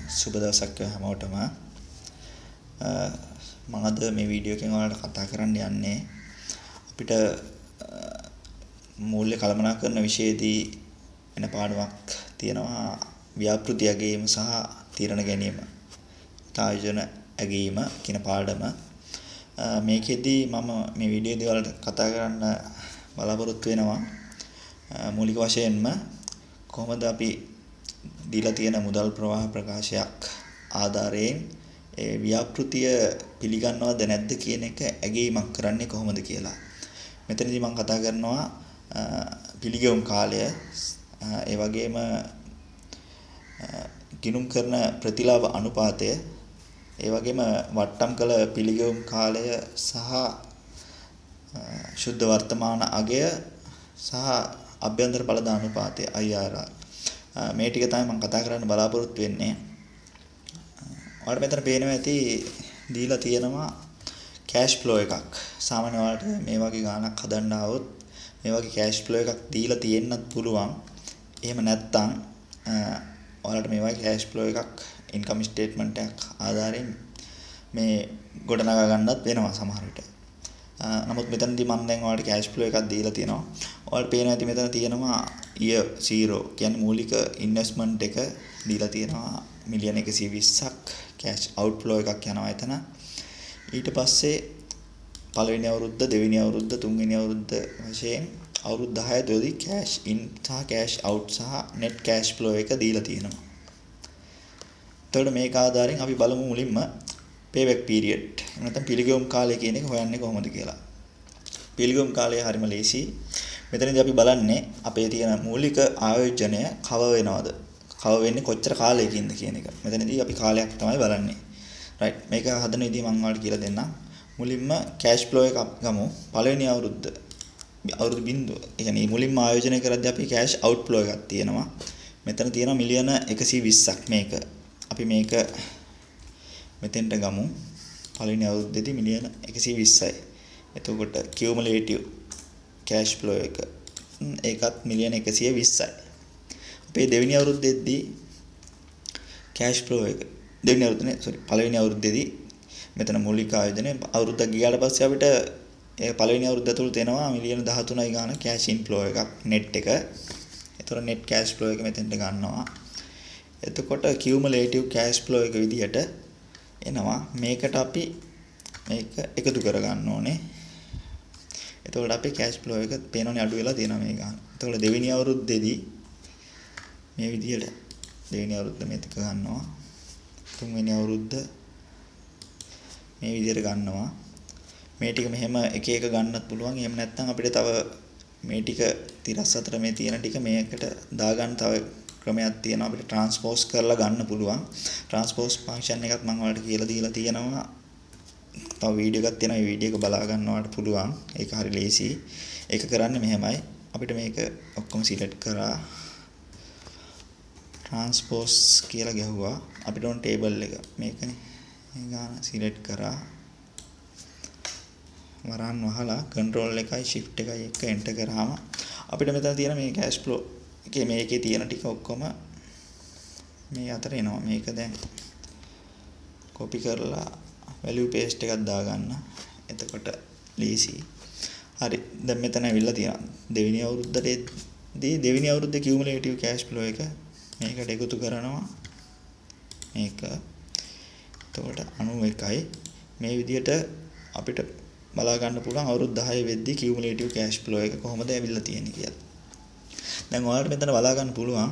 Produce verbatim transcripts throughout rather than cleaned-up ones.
සුබ දවසක් හැමෝටම මම අද මේ වීඩියෝ එකෙන් ඔයාලට කතා කරන්න යන්නේ අපිට මූල්‍ය කළමනාකරන විෂයේදී වෙන පාඩමක් තියෙනවා ව්‍යාපෘති ඇගීම සහ තීරණ ගැනීම ආයෝජන ඇගීම කියන පාඩම මේකෙදී මම මේ වීඩියෝදී ඔයාලට කතා කරන්න බලාපොරොත්තු වෙනවා මූලික වශයෙන්ම කොහොමද අපි දීලා තියෙන මුදල් ප්‍රවාහ ප්‍රකාශයක් ආධාරයෙන් ඒ ව්‍යාපෘතිය පිළිගන්නවද නැද්ද කියන එක ඇගීමක් කරන්නේ කොහොමද කියලා. මෙතනදී මම කතා කරනවා පිළිගෙවුම් කාලය ඒ වගේම ගිණුම් කරන ප්‍රතිලාභ අනුපාතය ඒ වගේම වට්ටම් කළ පිළිගෙවුම් කාලය සහ ශුද්ධ වර්තමාන අගය සහ අභ්‍යන්තර ඵලද අනුපාතය I R R මේ ටික තමයි මම කතා කරන්න බලාපොරොත්තු වෙන්නේ. ඔයාලට මෙතන පේනවා ඇති දීලා තියෙනවා කෑෂ් ෆ්ලෝ එකක්. සාමාන්‍ය ඔයාලට මේ වගේ ගාණක් හදන්න આવොත් මේ වගේ කෑෂ් ෆ්ලෝ එකක් දීලා තියෙන්නත් පුළුවන්. එහෙම නැත්නම් ඔයාලට මේ වගේ කෑෂ් ෆ්ලෝ එකක් ඉන්කම් ස්ටේට්මන්ට් එකක් ආධාරයෙන් මේ ගොඩනගා ගන්නත් වෙනවා සමහර විට. නමුත් මෙතනදී මම දැන් ඔයාලට කෑෂ් ෆ්ලෝ එකක් දීලා තියෙනවා. ඔයාලට පේනවා ඇති මෙතන තියෙනවා year zero කියන්නේ මූලික ඉන්වෙස්ට්මන්ට් එක දීලා තියෙනවා මිලියන එකසිය විස්සක් කෑෂ් අවුට්ෆ්ලෝ එකක් යනවා එතන. ඊට පස්සේ පළවෙනි අවුරුද්ද දෙවෙනි අවුරුද්ද තුන්වෙනි අවුරුද්ද වශයෙන් අවුරුදු දහය තුළදී කෑෂ් ඉන් සහ කෑෂ් අවුට් සහ net cash flow එක දීලා තියෙනවා. එතකොට මේක ආධාරයෙන් අපි බලමු මුලින්ම payback period නැත්නම් පිළිගෙවුම් කාලය කියන එක හොයන්නේ කොහොමද කියලා. පිළිගෙවුම් කාලය හරිම ලේසි. මෙතනදී අපි බලන්නේ අපේ තියෙන මූලික ආයෝජනය කව වෙනවද? කව වෙන්නේ කොච්චර කාලයකින්ද කියන එක. මෙතනදී අපි කාලයක් තමයි බලන්නේ. right මේක හදන විදිහ මම ඔයාලට කියලා දෙන්නම්. මුලින්ම cash flow එක ගමු. පළවෙනි අවුරුද්ද අවුරුදු බිංදුව. ඒ කියන්නේ මුලින්ම ආයෝජනය කරද්දී අපි cash outflow එකක් තියෙනවා. මෙතන තියෙනවා මිලියන එකසිය විස්සක් මේක. අපි මේක මෙතෙන්ට ගමු. පළවෙනි අවුරුද්දේදී මිලියන එකසිය විස්සයි. එතකොට cumulative cash flow එක ඒකත් මිලියන එකසිය විස්සයි. අපේ දෙවෙනි අවුරුද්දේදී cash flow එක දෙවෙනි අවුරුද්දේ sorry පළවෙනි අවුරුද්දේදී මෙතන මූලික ආයෝජනය අවුරුද්දක් ගියාට පස්සේ අපිට ඒ පළවෙනි අවුරුද්ද තුල තේනවා මිලියන දහතුනයි ගාන cash inflow එකක් net එක. ඒතර net cash flow එක මෙතෙන්ට ගන්නවා. එතකොට cumulative cash flow එක විදිහට එනවා. මේකට අපි මේක එකතු කර ගන්න ඕනේ. එතකොට අපේ cash flow එක පේනෝනේ අඩු වෙලා තියෙනවා මේ ගාන. එතකොට දෙවෙනි අවුරුද්දේදී මේ විදිහට දෙවෙනි අවුරුද්ද මේක ගන්නවා. තුන්වෙනි අවුරුද්ද මේ විදිහට ගන්නවා. මේ ටික මෙහෙම එක එක ගන්නත් පුළුවන්. එහෙම නැත්නම් අපිට තව මේ ටික තිරස් අතර මේ තියෙන ටික මේකට දාගන්න තව ක්‍රමයක් තියෙනවා. අපිට ට්‍රාන්ස්පෝස් කරලා ගන්න පුළුවන්. ට්‍රාන්ස්පෝස් ෆන්ක්ෂන් එකක් මම ඔයාලට කියලා දීලා තියෙනවා. තව වීඩියෝ එකක් තියෙනවා. ඒ වීඩියෝ එක බලා ගන්නවට පුළුවන්. ඒක හරි ලේසි. ඒක කරන්නේ මෙහෙමයි. අපිට මේක ඔක්කොම සිලෙක්ට් කරා. ට්‍රාන්ස්පෝස් කියලා ගැහුවා. අපිට ඕන ටේබල් එක මේකනේ. මේ ගාන සිලෙක්ට් කරා. වරන් වහලා control එකයි shift එකයි එක enter කරාම අපිට මෙතන තියෙන මේ cash flow එකේ මේකේ තියෙන ටික ඔක්කොම මේ අතර එනවා. මේක දැන් copy කරලා value paste එකක් දාගන්න. එතකොට ලීසි. හරි. දැන් මෙතන ඇවිල්ලා තියෙනවා. දෙවෙනි අවුරුද්දේදී දෙවෙනි අවුරුද්දේ cumulative cash flow එක මේකට එකතු කරනවා. මේක. එතකොට අනූ එකයි මේ විදිහට අපිට බලා ගන්න පුළුවන් අවුරුදු දහය වෙද්දී cumulative cash flow එක කොහොමද ඇවිල්ලා තියෙන්නේ කියලා. දැන් ඔයාලට මෙතන බලා ගන්න පුළුවන්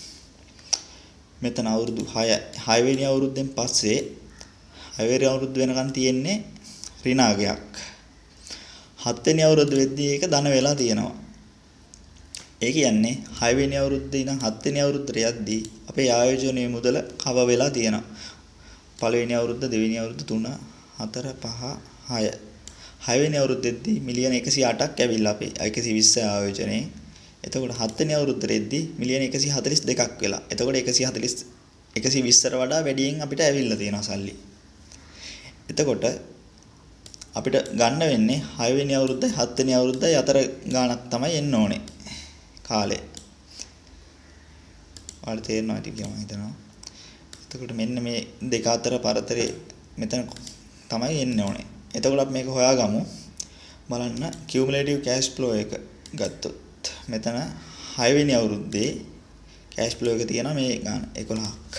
මෙතන අවුරුදු හය හය වෙනි අවුරුද්දෙන් පස්සේ හය වෙනි අවුරුද්ද වෙනකන් තියෙන්නේ ඍණාගයක්. හත් වෙනි අවුරුද්ද වෙද්දී ඒක ධන වෙලා තියෙනවා. ඒ කියන්නේ හය වෙනි අවුරුද්දේ ඉඳන් හත් වෙනි අවුරුද්දට යද්දී අපේ ආයෝජනයේ මුදල කව වෙලා තියෙනවා. පළවෙනි අවුරුද්ද දෙවෙනි අවුරුද්ද තුන හතර පහ හය හය වෙනි අවුරුද්දේදී මිලියන එකසිය අටක් ඇවිල්ලා අපේ එකසිය විස්ස ආයෝජනයේ. එතකොට හත් වෙනි අවුරුද්දේදී මිලියන එකසිය හතළිස් දෙකක් වෙලා. එතකොට එකසිය හතළිස් එකසිය විස්සට වඩා වැඩියෙන් අපිට ඇවිල්ලා තියෙනවා සල්ලි. එතකොට අපිට ගන්න වෙන්නේ හය වෙනි අවුරුද්දයි හත් වෙනි අවුරුද්දයි අතර ගාණක් තමයි එන්න ඕනේ කාලේ. ඔයාලට තේරෙනවා ඇති කියලා මම හිතනවා. එතකොට මෙන්න මේ දෙක අතර පරතරේ මෙතන තමයි එන්න ඕනේ. එතකොට අපි මේක හොයාගමු. බලන්න කියුමුලේටිව් කැෂ් ෆ්ලෝ එක ගත්තොත් මෙතන හය වෙනි අවුරුද්දේ කැෂ් ෆ්ලෝ එක තියෙනවා මේ ගාන එකොළහක්.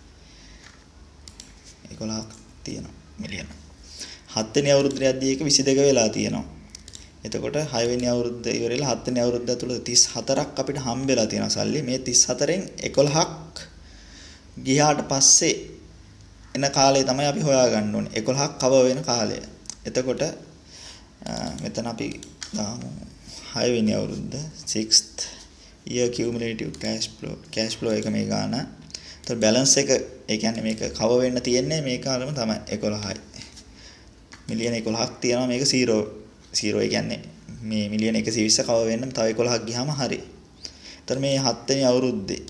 එකොළහක් තියෙනවා මිලියන. හත් වෙනි අවුරුද්දේ යද්දී ඒක විසි දෙක වෙලා තියෙනවා. එතකොට හය වෙනි අවුරුද්ද ඉවරලා හත් වෙනි අවුරුද්ද ඇතුළත තිස් හතරක් අපිට හම්බෙලා තියෙනවා සල්ලි. මේ තිස් හතරෙන් එකොළහක් ගියාට පස්සේ එන කාලය තමයි අපි හොයාගන්න ඕනේ. එකොළහක් කවර් වෙන කාලය. එතකොට මෙතන අපි දාමු හය වෙනි අවුරුද්ද sixth year cumulative cash flow cash flow එක මේ ගාන. එතකොට balance එක ඒ කියන්නේ මේක කවර් වෙන්න තියෙන්නේ මේ කාලෙම තමයි එකොළහයි. මිලියන එකොළහක් තියෙනවා මේක zero zero ඒ කියන්නේ මේ මිලියන එකසිය විස්ස කවර් වෙන්න තව එකොළහක් ගියාම හරි. එතකොට මේ හත් වෙනි අවුරුද්දේ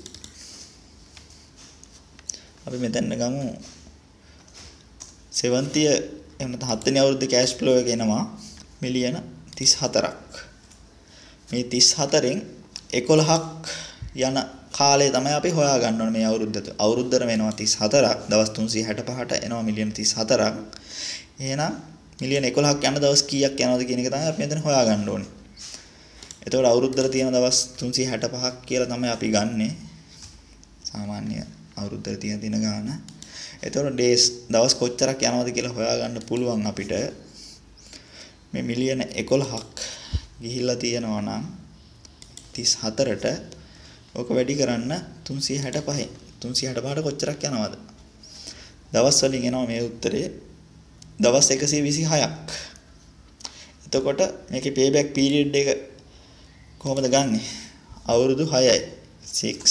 අපි මෙතන ගමු seventh year එහෙම නැත්නම් හත් වෙනි අවුරුද්දේ cash flow එක එනවා මිලියන තිස් හතරක්. මේ තිස් හතරෙන් එකොළහක් යන කාලය තමයි අපි හොයාගන්න ඕනේ මේ අවුරුද්දට. අවුරුද්දට වෙනවා තිස් හතරක්, දවස් තුන්සිය හැටපහට එනවා මිලියන තිස් හතරක්. එහෙනම් මිලියන එකොළහක් යන දවස් කීයක් යනවද කියන එක තමයි අපි මෙතන හොයාගන්න ඕනේ. එතකොට අවුරුද්දට තියෙන දවස් තුන්සිය හැටපහක් කියලා තමයි අපි ගන්නෙ. සාමාන්‍ය අවුරුද්දට තියෙන දින ගාන. එතකොට days දවස් කොච්චරක් යනවද කියලා හොයාගන්න පුළුවන් අපිට. මේ මිලියන එකොළහක් ගිහිල්ලා තියෙනවා නම් තිස් හතරට ඕක වැඩි කරන්න තුන්සිය හැටපහෙන්. තුන්සිය හැටපහට කොච්චරක් යනවද? දවස් වලින් එනවා මේ උත්තරේ දවස් එකසිය විසිහයක්. එතකොට මේකේ payback period එක කොහොමද ගන්නෙ? අවුරුදු හයයි. six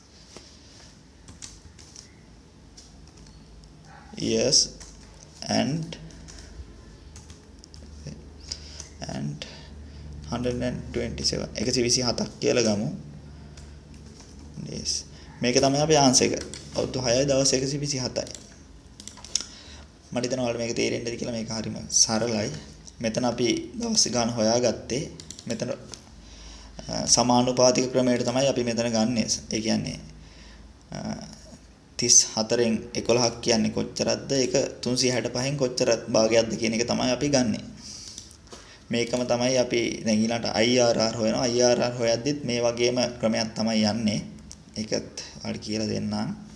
years and and one hundred twenty-seven එකසිය විසිහතක් කියලා ගමු. yes මේක තමයි අපේ ආන්සර් එක. අවුරුදු හයයි දවස් එකසිය විසිහතයි. මට හිතෙනවා ඔයාලට මේක තේරෙන්නද කියලා. මේක හරිම සරලයි. මෙතන අපි දවස් ගාන හොයාගත්තේ මෙතන සමානුපාතික ක්‍රමයට තමයි අපි මෙතන ගන්නෙ. ඒ කියන්නේ තිස් හතරෙන් එකොළහක් කියන්නේ කොච්චරක්ද? ඒක තුන්සිය හැටපහෙන් කොච්චරක් භාගයක්ද කියන එක තමයි අපි ගන්නෙ. මේකම තමයි අපි දැන් ඊළඟට I R R හොයනවා. I R R හොයද්දිත් මේ වගේම ක්‍රමයක් තමයි යන්නේ. ඒකත් ඔයාලට කියලා දෙන්නම්.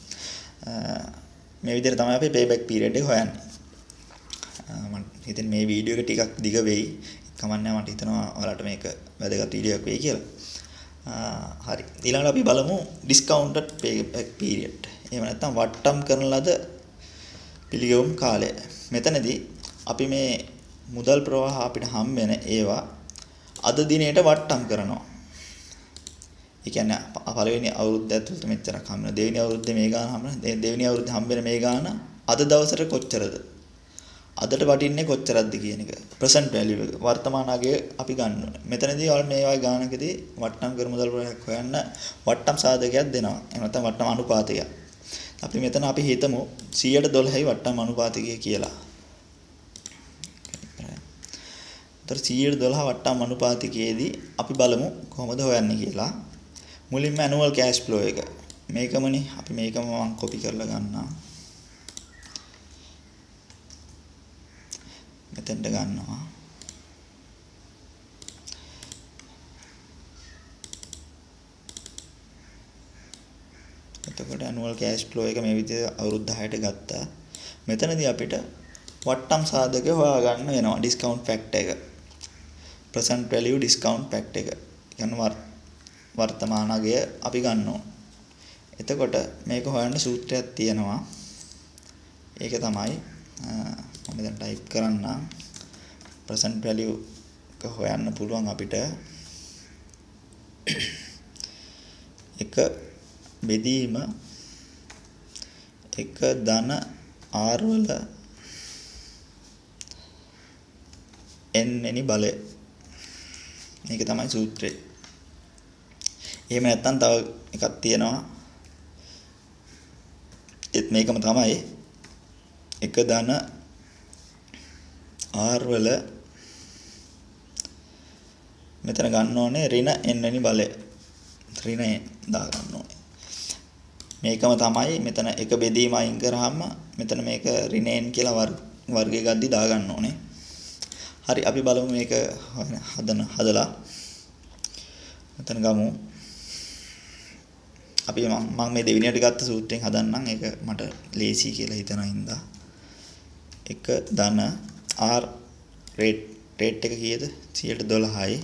මේ විදිහට තමයි අපි payback period එක හොයන්නේ. මම හිතන්නේ මේ වීඩියෝ එක ටිකක් දිග වෙයි. කමන්නේ මට හිතෙනවා ඔයාලට මේක වැදගත් වීඩියෝ එකක් වෙයි කියලා. හරි. ඊළඟට අපි බලමු discounted payback period. එහෙම නැත්නම් වට්ටම් කරන ලද පිළිගැවුම් කාලය. මෙතනදී අපි මේ මුදල් ප්‍රවාහ අපිට හම් වෙන ඒවා අද දිනේට වට්ටම් කරනවා. ඒ කියන්නේ පළවෙනි අවුරුද්ද ඇතුළත මෙච්චරක් හම් වෙනවා. දෙවෙනි අවුරුද්දේ මේ ගාන හම් වෙනවා. දෙවෙනි අවුරුද්දේ හම් වෙන මේ ගාන අද දවසට කොච්චරද? අදට වටින්නේ කොච්චරක්ද කියන එක. present value එක වර්තමාන අගය අපි ගන්න ඕනේ. මෙතනදී ඔයාලා මේ වගේ ගානකදී වට්ටම් කර මුදල් ප්‍රවාහයක් හොයන්න වට්ටම් සාධකයක් දෙනවා. එහෙම නැත්නම් වට්ටම් අනුපාතයක්. අපි මෙතන අපි හිතමු සියයට දොළහයි වට්ටම් අනුපාතය කියලා. ඒතර සියයට දොළහ වට්ටම් අනුපාතිකයේදී අපි බලමු කොහොමද හොයන්නේ කියලා. මුලින්ම annual cash flow එක. මේකමනේ අපි මේකම මම copy කරලා ගන්නවා. මෙතෙන්ට ගන්නවා. එතකොට annual cash flow එක මේ විදිහට අවුරුදු දහයට ගත්තා. මෙතනදී අපිට වට්ටම් සාධකය හොයාගන්න වෙනවා. discount factor එක. present value discount factor එක. කියන්නේ වර්තමාන අගය අපි ගන්නවා. එතකොට මේක හොයන්න සූත්‍රයක් තියෙනවා. ඒක තමයි මම දැන් type කරන්නම්. present value එක හොයන්න පුළුවන් අපිට. එක බෙදීම එක ධන R වල n වෙනි බලය. මේක තමයි සූත්‍රය. එහෙම නැත්නම් තව එකක් තියෙනවා. ඒත් මේකම තමයි එක ධන R වල මෙතන ගන්න ඕනේ ඍණ n වෙනි බලය. ඍණ දා ගන්න ඕනේ. මේකම තමයි මෙතන එක බෙදීම අයින් කරාම මෙතන මේක ඍණ n කියලා වර්ගය ගද්දි දාගන්න ඕනේ. හරි අපි බලමු මේක හදන හදලා මෙතන ගමු. අපි මම මේ දෙවෙනියට ගත්ත සූත්‍රයෙන් හදන්නම්. ඒක මට ලේසි කියලා හිතන හින්දා. එක ධන r රේට් රේට් එක කීයද? සියයට දොළහයි.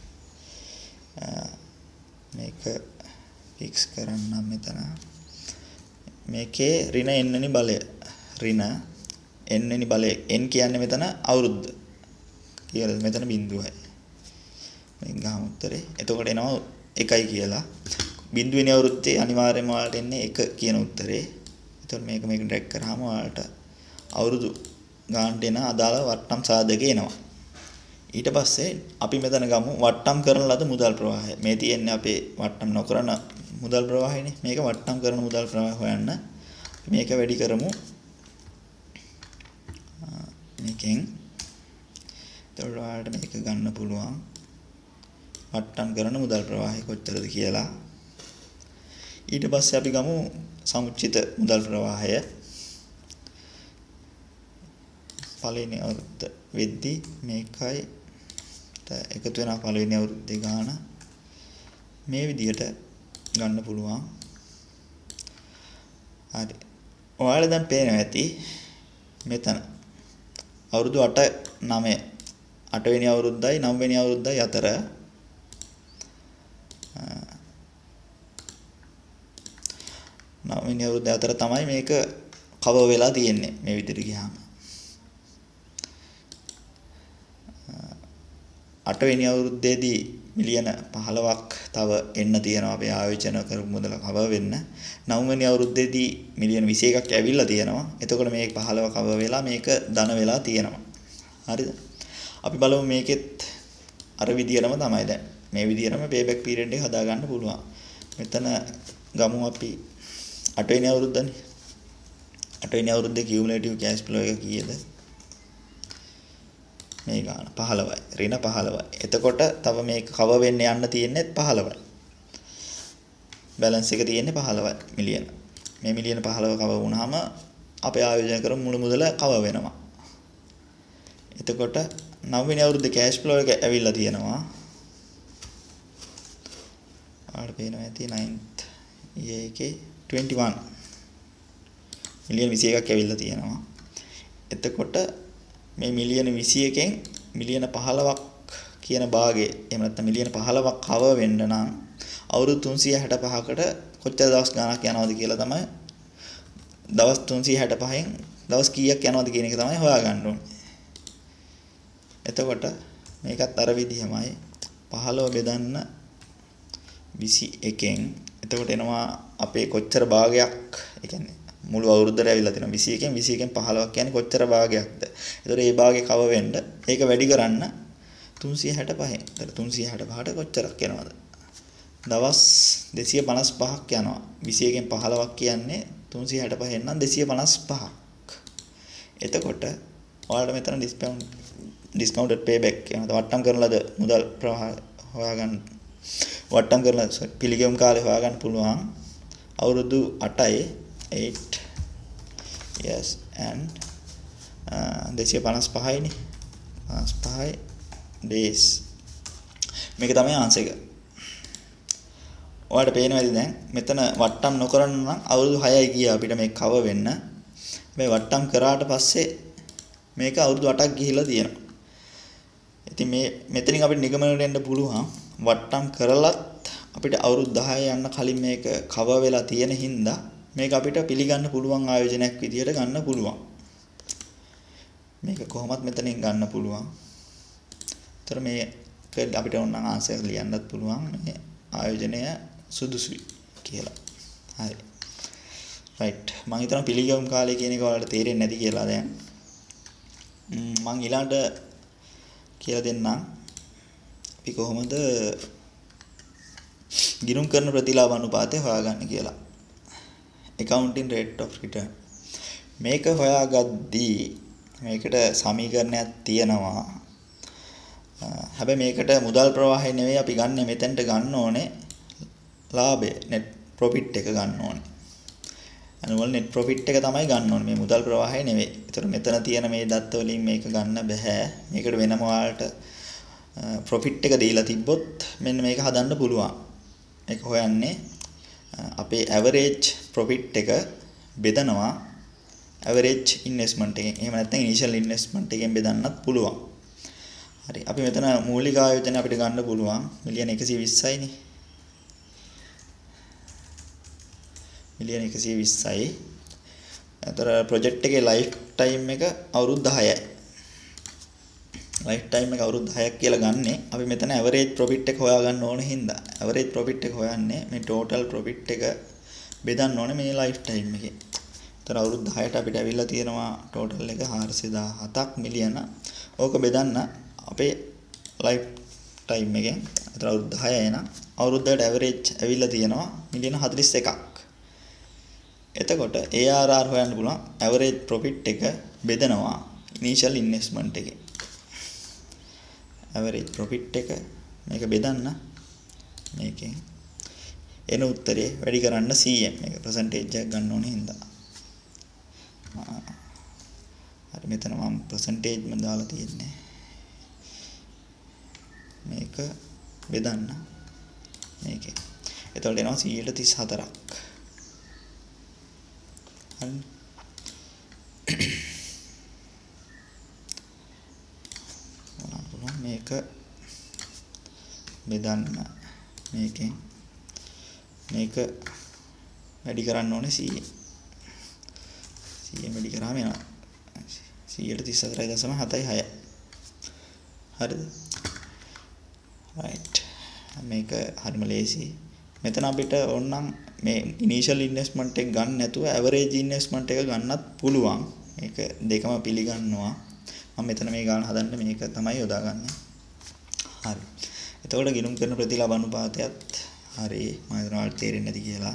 මේක ෆික්ස් කරන්නම් මෙතන. මේකේ ඍණ n වෙනි බලය. ඍණ n වෙනි බලය. n කියන්නේ මෙතන අවුරුද්ද. කියලා මෙතන බිංදුවයි. මේ ගාම උත්තරේ. එතකොට එනවා එකයි කියලා. බිංදුව වෙනි අවුරුද්දේ අනිවාර්යයෙන්ම ඔයාලට එන්නේ එක කියන උත්තරේ. එතකොට මේක මේක ඩ්‍රැග් කරාම ඔයාලට අවුරුදු ගානට එන අදාළ වට්ටම් සාධක එනවා. ඊට පස්සේ අපි මෙතන ගමු වට්ටම් කරන ලද මුදල් ප්‍රවාහය. මේ තියෙන්නේ අපේ වට්ටම් නොකරන මුදල් ප්‍රවාහයනේ. මේක වට්ටම් කරන මුදල් ප්‍රවාහය හොයන්න. මේක වැඩි කරමු. මේකෙන් එතකොට ඔයාලට මේක ගන්න පුළුවන්. වට්ටම් කරන මුදල් ප්‍රවාහය කොච්චරද කියලා. ඊට පස්සේ අපි ගමු සමුච්චිත මුදල් ප්‍රවාහය. පළවෙනි අවුරුද්ද වෙද්දී මේකයි එකතු වෙන පළවෙනි අවුරුද්දේ ගාන මේ විදිහට ගන්න පුළුවන්. හරි. ඔයාලා දැන් පේනවා ඇති මෙතන අවුරුදු අට නවය අට වෙනි අවුරුද්දයි නව වෙනි අවුරුද්දයි අතර නව වෙනි අවුරුද්ද අතර තමයි මේක කවර් වෙලා තියෙන්නේ මේ විදිහට ගියාම. අට වෙනි අවුරුද්දේදී මිලියන පහළොවක් තව එන්න තියෙනවා අපේ ආයෝජන කරපු මුදල කවර් වෙන්න. නව වෙනි අවුරුද්දේදී මිලියන විසි එකක් ඇවිල්ලා තියෙනවා. එතකොට මේක පහළොව කවර් වෙලා මේක ධන වෙලා තියෙනවා. හරිද? අපි බලමු මේකෙත් අර විදියටම තමයි දැන්. මේ විදියටම පේබැක් පීරියඩ් එක හදා ගන්න පුළුවන්. මෙතන ගමු අපි අට වෙනි අවුරුද්දනේ. අට වෙනි අවුරුද්දේ කියුමුලේටිව් කැෂ් ෆ්ලෝ එක කීයද? මේ ගාන පහළොවයි. ඍණ පහළොවයි. එතකොට තව මේක කවර් වෙන්න යන්න තියෙන්නේ පහළොවයි. බැලන්ස් එක තියෙන්නේ පහළොවයි මිලියන. මේ මිලියන පහළොව කවර් වුණාම අපේ ආයෝජන කරමු මුළු මුදල කවර් වෙනවා. එතකොට නව වෙනි අවුරුද්දේ කැෂ් ෆ්ලෝ එක ඇවිල්ලා තියෙනවා. ආඩ පේනවා ඇති ninth year එකේ twenty-one මිලියන විසි එකක් ඇවිල්ලා තියෙනවා. එතකොට මේ මිලියන විසි එකෙන් මිලියන පහළොවක් කියන භාගය එහෙම නැත්නම් මිලියන පහළොවක් කවර් වෙන්න නම් අවුරුදු තුන්සිය හැට පහකට කොච්චර දවස් ගණනක් යනවද කියලා තමයි දවස් තුන්සිය හැට පහෙන් දවස් කීයක් යනවද කියන එක තමයි හොයාගන්න ඕනේ. එතකොට මේකත් අර විදිහමයි පහළොව බෙදන්න විසි එකෙන් එතකොට එනවා අපේ කොච්චර භාගයක් ඒ කියන්නේ මුළු අවුරුද්දට ඇවිල්ලා තියෙනවා විසි එකෙන් විසි එකෙන් පහළොවක් කියන්නේ කොච්චර භාගයක්ද? ඒතකොට මේ භාගේ කව වෙන්න ඒක වැඩි කරන්න තුන්සිය හැට පහෙන්. ඒතකොට තුන්සිය හැට පහට කොච්චරක් යනවද? දවස් දෙසිය පනස් පහක් යනවා. විසි එකෙන් පහළොවක් කියන්නේ තුන්සිය හැට පහෙන් නම් දෙසිය පනස් පහක්. එතකොට ඔයාලට මෙතන ඩිස්කවුන්ට් ඩිස්කවුන්ටඩ් පේබැක් කියනවා. වට්ටම් කරන ලද මුදල් ප්‍රවාහ හොයාගන්න වට්ටම් කරන පිළිගැවුම් කාලේ හොයාගන්න පුළුවන් අවුරුදු අටයි eight yes and දෙසිය පනස් පහයිනේ පනස් පහයි days මේක තමයි ආන්සර් එක. ඔයාලට පේනවාද දැන් මෙතන වට්ටම් නොකරන නම් අවුරුදු හයයි ගියා අපිට මේක කව වෙන්න. මේ වට්ටම් කරාට පස්සේ මේක අවුරුදු අටක් ගිහිලා තියෙනවා. ඉතින් මේ මෙතනින් අපිට නිගමනයට එන්න පුළුවන් වට්ටම් කරලත් අපිට අවුරුදු දහය යන්න කලින් මේක කව වෙලා තියෙන හින්දා මේක අපිට පිළිගන්න පුළුවන් ආයෝජනයක් විදියට ගන්න පුළුවන්. මේක කොහොමත් මෙතනින් ගන්න පුළුවන්. ඒතර මේ අපිට ඕන නම් ආන්සර් ලියන්නත් පුළුවන් මේ ආයෝජනය සුදුසුයි කියලා. හරි. රයිට්. මම හිතනවා පිළිගැවුම් කාලය කියන එක ඔයාලට තේරෙන්නේ නැති කියලා දැන්. මම ඊළඟට කියලා දෙන්නම්. අපි කොහොමද ගිණුම් කරන ප්‍රතිලාභ අනුපාතය හොයාගන්නේ කියලා. accounting rate of return මේක හොයාගද්දී මේකට සමීකරණයක් තියෙනවා. හැබැයි මේකට මුදල් ප්‍රවාහය නෙවෙයි අපි ගන්න මෙතෙන්ට ගන්න ඕනේ ලාභය net profit එක ගන්න ඕනේ. annual net profit එක තමයි ගන්න ඕනේ. මේ මුදල් ප්‍රවාහය නෙවෙයි. ඒතර මෙතන තියෙන මේ දත්ත වලින් මේක ගන්න බෑ. මේකට වෙනම ඔයාලට profit එක දීලා තිබ්බොත් මෙන්න මේක හදන්න පුළුවන්. ඒක හොයන්නේ අපේ average profit එක බෙදනවා average investment එකෙන්. එහෙම නැත්නම් initial investment එකෙන් බෙදන්නත් පුළුවන්. හරි. අපි මෙතන මූලික ආයෝජන අපිට ගන්න පුළුවන් මිලියන එකසිය විස්සයි නේ. මිලියන එකසිය විස්සයි. අතර ප්‍රොජෙක්ට් එකේ ලයිෆ් ටයිම් එක අවුරුදු දහයයි. ලයිෆ් ටයිම් එක අවුරුදු දහයක් කියලා ගන්නෙ. අපි මෙතන ඇවරේජ් ප්‍රොෆිට් එක හොයාගන්න ඕන හින්දා ඇවරේජ් ප්‍රොෆිට් එක හොයන්නේ මේ ටෝටල් ප්‍රොෆිට් එක බෙදන්න ඕනේ මේ ලයිෆ් ටයිම් එකේ. ඒතර අවුරුදු දහයට අපිට ඇවිල්ලා තියෙනවා ටෝටල් එක හාරසිය දහහතක් මිලියන. ඕක බෙදන්න අපේ ලයිෆ් ටයිම් එකෙන්. ඒතර අවුරුදු දහය එන අවුරුද්දකට ඇවරේජ් ඇවිල්ලා තියෙනවා මිලියන හතළිස් එකක්. එතකොට A R R හොයන්න පුළුවන් ඇවරේජ් ප්‍රොෆිට් එක බෙදනවා ඉනිෂියල් ඉන්වෙස්ට්මන්ට් එකේ. ඇවරේජ් ප්‍රොෆිට් එක මේක බෙදන්න මේකෙන් එන උත්තරේ වැඩි කරන්න C M මේක percentage එකක් ගන්න ඕනේ හින්දා. හරි මෙතන මම percentage මම දාලා තියෙන්නේ. මේක බෙදන්න මේකේ. එතකොට එනවා සියයට තිස් හතරක්. හරි. මේක බෙදන්න මේකෙන් මේක වැඩි කරන්න ඕනේ C M. C M වැඩි කරාම එනවා සියයට තිස් හතරයි දශම හතයි හය. හරිද? right. මේක හරිම ලේසි. මෙතන අපිට ඕනනම් මේ ඉනිෂියල් ඉන්වෙස්ට්මන්ට් එක ගන්න නැතුව ඇවරේජ් ඉන්වෙස්ට්මන්ට් එක ගන්නත් පුළුවන්. මේක දෙකම පිළිගන්නවා. මම මෙතන මේ ගාන හදන්න මේක තමයි යොදාගන්නේ. හරි. එතකොට ගිණුම් කරන ප්‍රතිලාභ අනුපාතයත් හරි මම හිතනවා ඔයාලට තේරෙන්නේ නැති කියලා.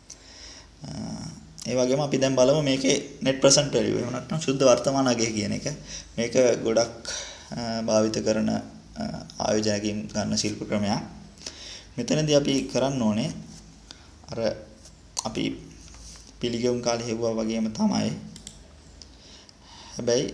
ඒ වගේම අපි දැන් බලමු මේකේ net present value එහෙම නැත්නම් සුද්ධ වර්තමාන අගය කියන එක. මේක ගොඩක් භාවිත කරන ආයෝජනකින් ගන්න ශිල්ප ක්‍රමයක්. මෙතනදී අපි කරන්න ඕනේ අර අපි පිළිගැවුම් කාලේ හෙව්වා වගේම තමයි. හැබැයි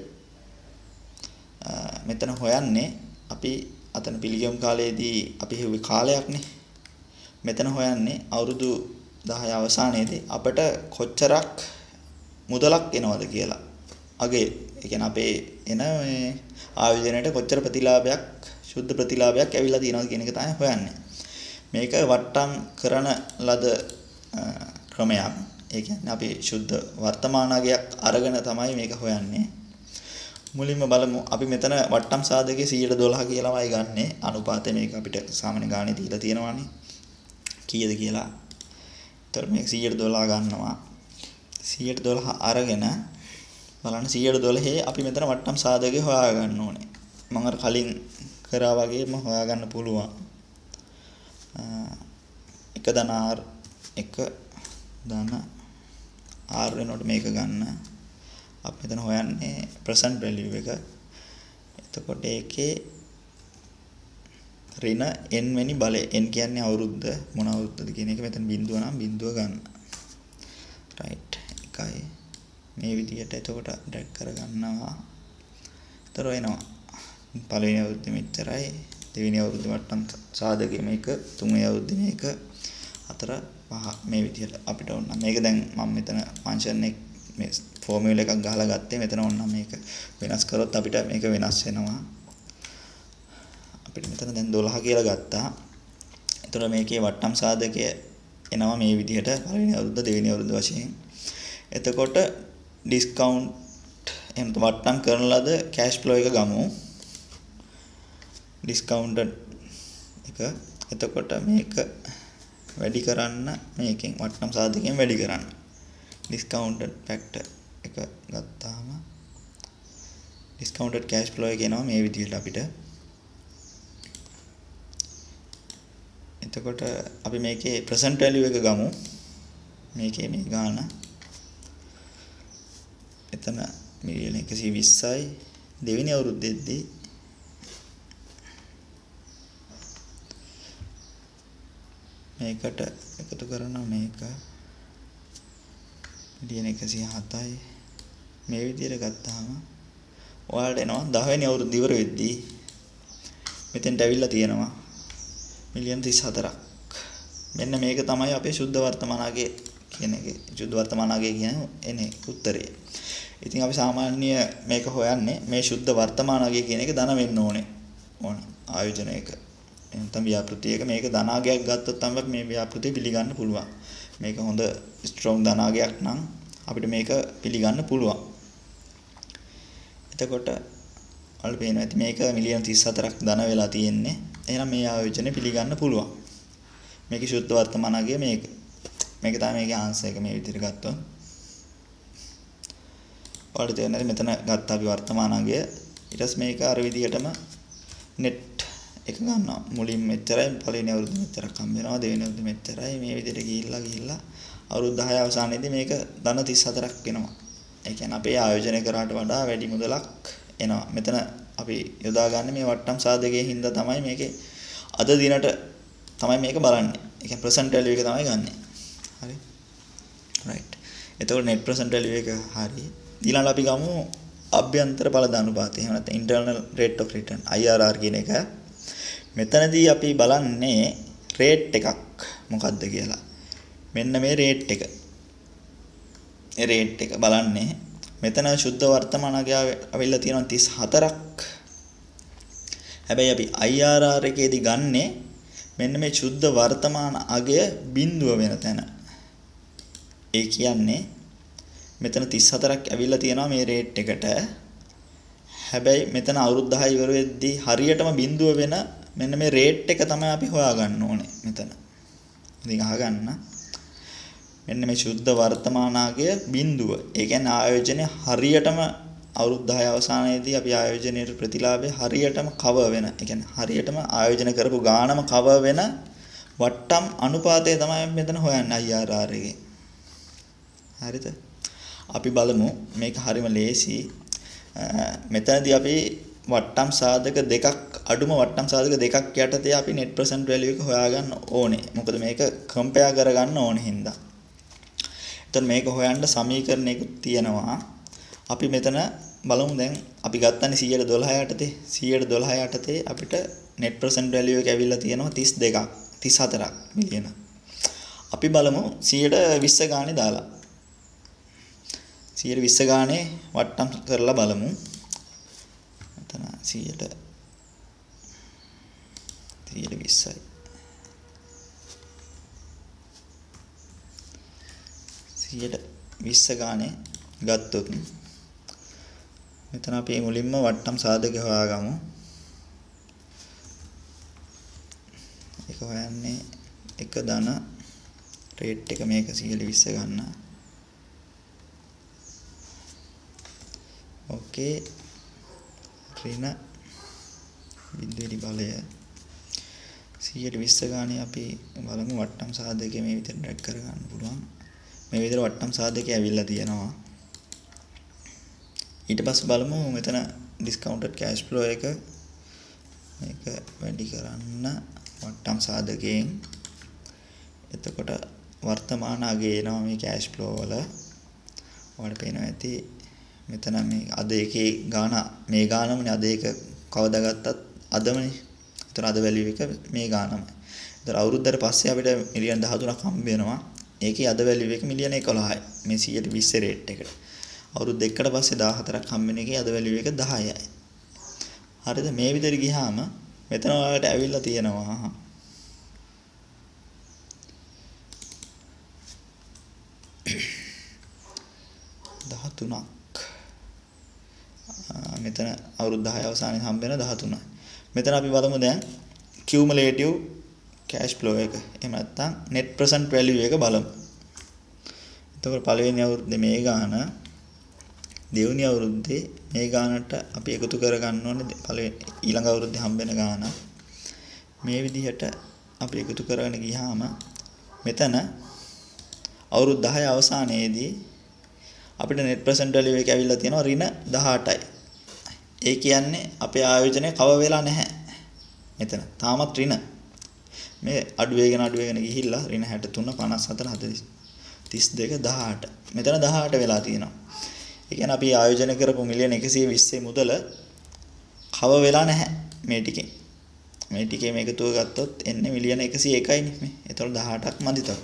මෙතන හොයන්නේ අපි අතන පිළිගැවුම් කාලයේදී අපි හෙව්වේ කාලයක්නේ. මෙතන හොයන්නේ අවුරුදු දහය අවසානයේදී අපට කොච්චරක් මුදලක් එනවද කියලා. අගේ ඒ කියන්නේ අපේ එන මේ ආයෝජනයට කොච්චර ප්‍රතිලාභයක් සුද්ධ ප්‍රතිලාභයක් ඇවිල්ලා තියෙනවද කියන එක තමයි හොයන්නේ. මේක වට්ටම් කරන ලද ක්‍රමයක්. ඒ කියන්නේ අපි සුද්ධ වර්තමානගයක් අරගෙන තමයි මේක හොයන්නේ. මුලින්ම බලමු අපි මෙතන වට්ටම් සාධකයේ සියයට දොළහ කියලාමයි ගන්නෙ. අනුපාතය මේක අපිට සාමාන්‍ය ගානේ දීලා තියෙනවානේ. කීයද කියලා. ඒතර මේක සියයට දොළහ ගන්නවා. සියයට දොළහ අරගෙන බලන්න සියයට දොළහේ අපි මෙතන වට්ටම් සාධකය හොයා ගන්න ඕනේ. මම අර කලින් කරා වගේම හොයා ගන්න පුළුවන්. එක ධන R එක ධන R වෙනකොට මේක ගන්න. අපි මෙතන හොයන්නේ present value එක. එතකොට ඒකේ ඍණ n වෙනි බලය. n කියන්නේ අවුරුද්ද මොන අවුරුද්දද කියන එක මෙතන බිඳුව නම් බිඳුව ගන්න. right. එකයි මේ විදිහට එතකොට ඩ්‍රැග් කරගන්නවා. ඒතර එනවා. පළවෙනි අවුරුද්දේ මෙච්චරයි. දෙවෙනි අවුරුද්දේ වට්ටම් සාධකයේ මේක. තුන්වෙනි අවුරුද්දේ මේක. හතර පහ මේ විදිහට අපිට ඕන. මේක දැන් මම මෙතන ෆන්ක්ෂන් එක මේ ෆෝමියුලා එකක් ගහලා ගත්තේ. මෙතන ඕන මේක වෙනස් කරොත් අපිට මේක වෙනස් වෙනවා. අපිට මෙතන දැන් දොළහ කියලා ගත්තා. එතකොට මේකේ වට්ටම් සාධකය එනවා මේ විදිහට පළවෙනි අවුරුද්ද දෙවෙනි අවුරුද්ද වශයෙන්. එතකොට ඩිස්කවුන්ට් එහෙනම් වට්ටම් කරන ලද කැෂ් ෆ්ලෝ එක ගමු. ඩිස්කවුන්ටඩ් එක. එතකොට මේක වැඩි කරන්න මේකෙන් වට්ටම් සාධකයෙන් වැඩි කරන්න. discounted factor එක ගත්තාම discounted cash flow එක එනවා මේ විදිහට අපිට. එතකොට අපි මේකේ present value එක ගමු. මේකේ මේ ගාන එතන මිලියන එකසිය විස්සයි දෙවෙනි අවුරුද්දේදී මේකට එකතු කරනවා මේක මිලියන එකසිය හතයි. මේ විදිහට ගත්තාම ඔයාලට එනවා දහ වෙනි අවුරුද්ද ඉවර වෙද්දී මෙතෙන්ට ඇවිල්ලා තියෙනවා මිලියන තිස් හතරක්. මෙන්න මේක තමයි අපේ සුද්ධ වර්තමානයේ කියන එක. සුද්ධ වර්තමානයේ කියන එනේ උත්තරේ. ඉතින් අපි සාමාන්‍ය මේක හොයන්නේ මේ සුද්ධ වර්තමානයේ කියන එක ධන වෙන්න ඕනේ. ඕන ආයෝජනයක. නැත්නම් ව්‍යාපෘතියක මේක ධනාගයක් ගත්තොත් තමයි මේ ව්‍යාපෘතිය පිළිගන්න පුළුවන්. මේක හොඳ ස්ට්‍රොං ධනාගයක් නම් අපිට මේක පිළිගන්න පුළුවන්. එතකොට ඔයාලට පේනවා ඇති මේක මිලියන තිස් හතරක් ධන වෙලා තියෙන්නේ. එහෙනම් මේ ආයෝජනය පිළිගන්න පුළුවන්. මේකේ සුද්ධ වර්තමානයේ මේක. මේක තමයි මේකේ ආන්සර් එක මේ විදිහට ගත්තොත්. ඔයාලට තේරෙන්නේ මෙතන ගත්ත අපි වර්තමානයේ ඊට පස්සේ මේක අර විදිහටම net එක ගන්නවා. මුලින් මෙච්චරයි පළවෙනි අවුරුද්ද මෙච්චරක් හම්බ වෙනවා. දෙවෙනි අවුරුද්ද මෙච්චරයි. මේ විදිහට ගිහිල්ලා ගිහිල්ලා අවුරුදු දහය අවසානයේදී මේක ධන තිස් හතරක් වෙනවා. ඒ කියන්නේ අපේ ආයෝජනය කරාට වඩා වැඩි මුදලක් එනවා. මෙතන අපි යොදා ගන්න මේ වට්ටම් සාධකයේ හින්දා තමයි මේකේ අද දිනට තමයි මේක බලන්නේ. ඒ කියන්නේ present value එක තමයි ගන්නෙ. හරි. right. එතකොට net present value එක හරි. ඊළඟ අපි ගමු අභ්‍යන්තර ඵලද අනුපාතය. එහෙම නැත්නම් internal rate of return I R R කියන එක. මෙතනදී අපි බලන්නේ rate එකක් මොකක්ද කියලා. මෙන්න මේ rate එක. ඒ rate එක බලන්නේ මෙතන සුද්ධ වර්තමානයේ අවිල්ල තියෙනවා තිස් හතරක්. හැබැයි අපි I R R එකේදී ගන්නේ මෙන්න මේ සුද්ධ වර්තමාන අගය බිඳුව වෙන තැන. ඒ කියන්නේ මෙතන තිස් හතරක් ඇවිල්ලා තියෙනවා මේ රේට් එකට. හැබැයි මෙතන අවුරුදු දහය ඉවර වෙද්දී හරියටම බිඳුව වෙන මෙන්න මේ රේට් එක තමයි අපි හොයාගන්න ඕනේ මෙතන. ඉතින් අහගන්න. මෙන්න මේ සුද්ධ වර්තමානාගය බිඳුව. ඒ කියන්නේ ආයෝජනය හරියටම අවුරුදු දහය අවසානයේදී අපි ආයෝජනයේ ප්‍රතිලාභය හරියටම කවර් වෙන. ඒ කියන්නේ හරියටම ආයෝජන කරපු ගානම කවර් වෙන වට්ටම් අනුපාතය තමයි මෙතන හොයන්නේ I R R එකේ. හරිද? අපි බලමු මේක හරිම ලේසි. මෙතනදී අපි වට්ටම් සාධක දෙකක් අඩුම වට්ටම් සාධක දෙකක් යටතේ අපි net present value එක හොයාගන්න ඕනේ. මොකද මේක compare කරගන්න ඕනේ හින්දා. එතන මේක හොයන්න සමීකරණයකුත් තියෙනවා. අපි මෙතන බලමු දැන් අපි ගත්තනේ සියයට දොළහ යටතේ සියයට දොළහ යටතේ අපිට net present value එක ඇවිල්ලා තියෙනවා තිස් දෙකක් තිස් හතරක් මිලියන. අපි බලමු සියයට විස්ස ගානේ දාලා සියයට විස්ස ගානේ වට්ටම් කරලා බලමු. මෙතන සියයට සියයට විස්සයි. සියයට විස්ස ගානේ ගත්තොත් මෙතන අපි මුලින්ම වට්ටම් සාධක හොයාගමු. ඒක හොයන්නේ එක ධන රේට් එක මේක සියයට විස්ස ගන්න. ඕකේ. ඍණ බිඳුවේ බලය සියයට විස්ස ගානේ අපි බලමු වට්ටම් සාධකයේ මේ විදිහට ඩ්‍රැග් කරගන්න පුළුවන්. මේ විදිහට වට්ටම් සාධකය ඇවිල්ලා තියෙනවා. ඊට පස්සේ බලමු මෙතන discounted cash flow එක මේක වැඩි කරන්න වට්ටම් සාධකයෙන්. එතකොට වර්තමාන අගය එනවා මේ cash flow වල. ඔයාලට පේනවා ඇති මෙතන මේ අද එකේ ගාන මේ ගානමනේ අද එක කවදා ගත්තත් අදමනේ. ඒතර අද වැලියු එක මේ ගානමයි. ඒතර අවුරුද්දට පස්සේ අපිට මිලියන දහතුනක් හම්බ වෙනවා. ඒකේ අද වැලියු එක මිලියන එකොළහයි. මේ සියයට විස්ස රේට් එකට. අවුරුදු දෙකකට පස්සේ දහහතරක් හම්බ වෙන එකේ අද වැලියු එක දහයයි. හරිද? මේ විදිහට ගියාම මෙතන ඔයාලට ඇවිල්ලා තියෙනවා දහතුනක්. මෙතන අවුරුදු දහය අවසානයේ හම්බ වෙන දහතුනයි. මෙතන අපි බලමු දැන් cumulative cash flow එක. එහෙම නැත්නම් net present value එක බලමු. එතකොට පළවෙනි අවුරුද්දේ මේ ගාන දෙවෙනි අවුරුද්දේ මේ ගානට අපි එකතු කර ගන්න ඕනේ පළවෙනි ඊළඟ අවුරුද්දේ හම්බ වෙන ගාන. මේ විදිහට අපි එකතු කරගෙන ගියාම මෙතන අවුරුදු දහය අවසානයේදී අපිට net present value එක ඇවිල්ලා තියෙනවා ඍණ දහඅටයි. ඒ කියන්නේ අපේ ආයෝජනය කව වෙලා නැහැ. මෙතන තාමත් ඍණ. මේ අඩු වෙගෙන අඩු වෙගෙන ගිහිල්ලා ඍණ හැට තුන පනස් හතර හතළිස් තිස් දෙක දහඅට. මෙතන දහඅට වෙලා තියෙනවා. ඒ කියන්නේ අපි ආයෝජනය කරපු මිලියන එකසිය විස්සේ මුදල කව වෙලා නැහැ මේ ටිකෙන්. මේ ටිකේ මේක තුව ගත්තොත් එන්නේ මිලියන එකසිය එකයි නේ මේ. ඒතකොට දහඅටක් මදි තව.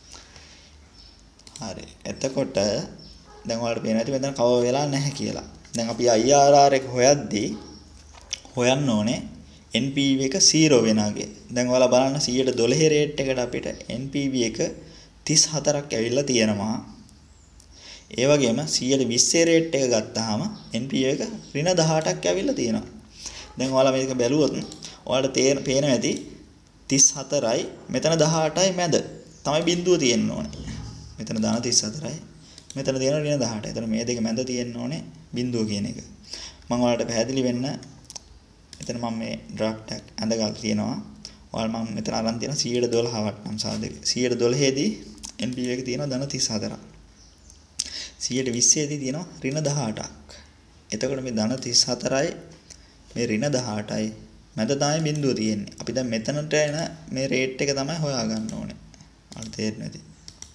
හරි. එතකොට දැන් ඔයාලට පේනවා ඇති මෙතන කව වෙලා නැහැ කියලා. දැන් අපි I R R එක හොයද්දී හොයන්න ඕනේ N P V එක zero වෙනාගේ. දැන් ඔයාලා බලන්න සියයට දොළහ රේට් එකට අපිට N P V එක තිස් හතරක් ඇවිල්ලා තියෙනවා. ඒ වගේම සියයට විස්සේ රේට් එක ගත්තාම N P V එක ඍණ දහඅටක් ඇවිල්ලා තියෙනවා. දැන් ඔයාලා මේක බැලුවොත් ඔයාලට තේරෙන පේනවා ඇති තිස් හතරයි මෙතන දහඅටයි මැද තමයි බිඳුව තියෙන්න ඕනේ. මෙතන දාන තිස් හතරයි මෙතන තියෙන ඍණ දහඅටයි. එතන මේ දෙක මැද තියෙන්න ඕනේ බිඳුව කියන එක. මම ඔයාලට පැහැදිලි වෙන්න එතන මම මේ ඩ්‍රාෆ්ට් එක අඳගල් තියෙනවා. ඔයාලා මම මෙතන අරන් තියෙන සියයට දොළහ වටනම් සාධක. සියයට දොළහ දී N P V එක තියෙනවා ධන තිස් හතරක්. සියයට විස්සේ දී තියෙනවා ඍණ දහඅටක්. එතකොට මේ ධන තිස් හතරයි මේ ඍණ දහඅටයි මැද තමයි බිඳුව තියෙන්නේ. අපි දැන් මෙතනට එන මේ රේට් එක තමයි හොයාගන්න ඕනේ. අර තේරෙන්නේ නැති.